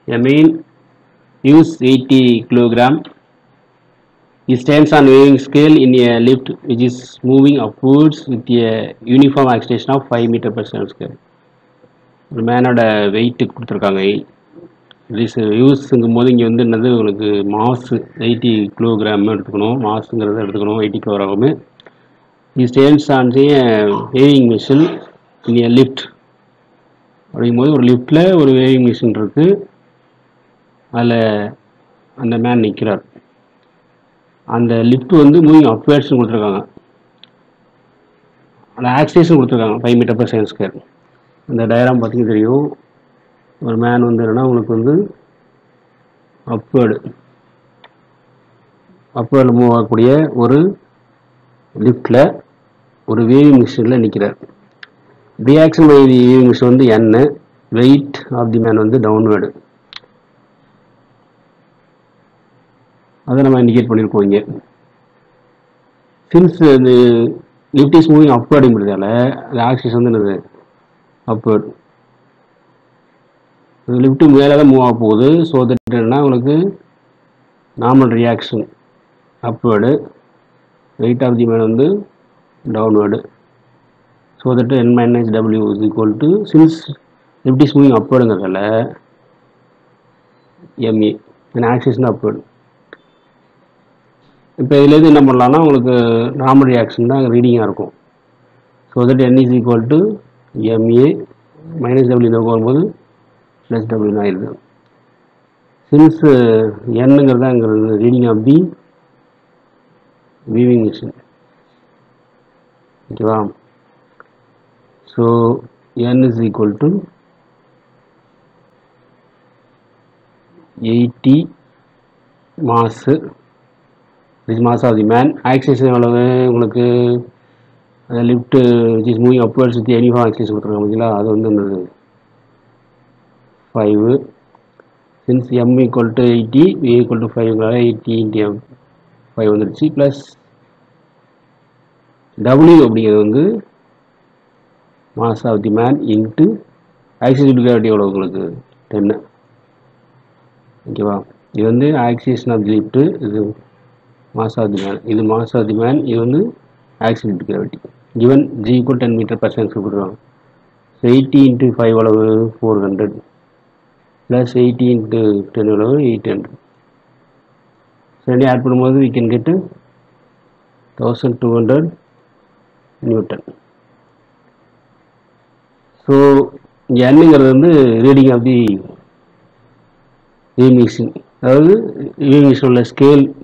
A man use 80 kilogram. He stands on weighing scale in a lift which is moving upwards with a uniform acceleration of 5 meter per second square. ஒரு மேனோட wait கொடுத்துருக்காங்க. யூஸுங்கும் போது இங்கே வந்து என்னது உங்களுக்கு மாசு 80 kilogram எடுத்துக்கணும். மாசுங்கிறத எடுத்துக்கணும் 80 kilogram. He stands on a weighing machine in a lift. அப்படிங்கும்போது ஒரு லிஃப்டில் ஒரு weighing machine இருக்கு. அதில் அந்த மேன் நிற்கிறார். அந்த லிஃப்ட் வந்து மூவிங் அப்வேர்ட்ஸ்னு கொடுத்துருக்காங்க. அந்த ஆக்சிலேஷன் கொடுத்துருக்காங்க 5 மீட்டர் per second square. இந்த டயக்ராம் பார்த்தீங்கன்னா தெரியும். ஒரு மேன் வந்து என்னன்னா உங்களுக்கு வந்து அப்வேர்டு மூவ் ஆகக்கூடிய ஒரு லிஃப்டில் ஒரு வேவிங் மிஷினில் நிற்கிறார். Reaction by the weighing machine வந்து n, weight of the man வந்து டவுன்வேர்டு. அதை நம்ம இண்டிகேட் பண்ணியிருக்கோம் இங்கே. சின்ஸ் இந்த லிஃப்ட் இஸ் மூவிங் அப்வேர்டுங்கிறதால அந்த ஆக்சிஸ் வந்து என்னது அப்வேர்டு. லிஃப்ட் மேலே தான் மூவ் ஆக போகுது. ஸோ தட் என்ன உங்களுக்கு normal reaction upward, weight of the man வந்து downward. So that n minus w is equal to, since lift is moving upwardங்கிறதால ma, an axis upward. இப்போ இதுலேருந்து என்ன பண்ணலாம்னா உங்களுக்கு நார்மல் ரியாக்ஷன் தான் ரீடிங்காக இருக்கும். So that n is equal to ma minus w இந்த வரும்போது ப்ளஸ் டபிள்யூன்னு ஆயிடுது. சின்ஸ் என்னங்கிறது அங்கிறது reading of the weighing machine. ஓகேவா? So n is equal to 80 mass, this mass of the man. Acceleration எவ்வளவு உங்களுக்கு lift which is moving upwards with uniform acceleration கொடுத்துருக்காங்க பார்த்தீங்களா, அது வந்து என்னது 5. Since m equal to 80, v equal to 5, 80 into 5 வந்துருச்சு. Plus w அப்படிங்கிறது வந்து mass of the man into acceleration gravity எவ்வளோ உங்களுக்கு 10. ஓகேவா? இது வந்து ஆக்சிலேஷன் ஆஃப் தி லிஃப்ட், இது மாஸ் ஆஃப் தி மேன், இது மாஸ் ஆஃப் தி மேன், இது வந்து acceleration gravity. given g equal 10 metre per second கொடுக்குறாங்க. 80 into 5 எவ்வளவு 400 plus 80 into 10 எவ்வளவு 800. சரி ஆட் பண்ணும்போது we can get 1200 newton. So இங்கே என்னங்கிறது வந்து reading of the weighing machine, அதாவது வேவிங் மிஷின் உள்ள ஸ்கேல்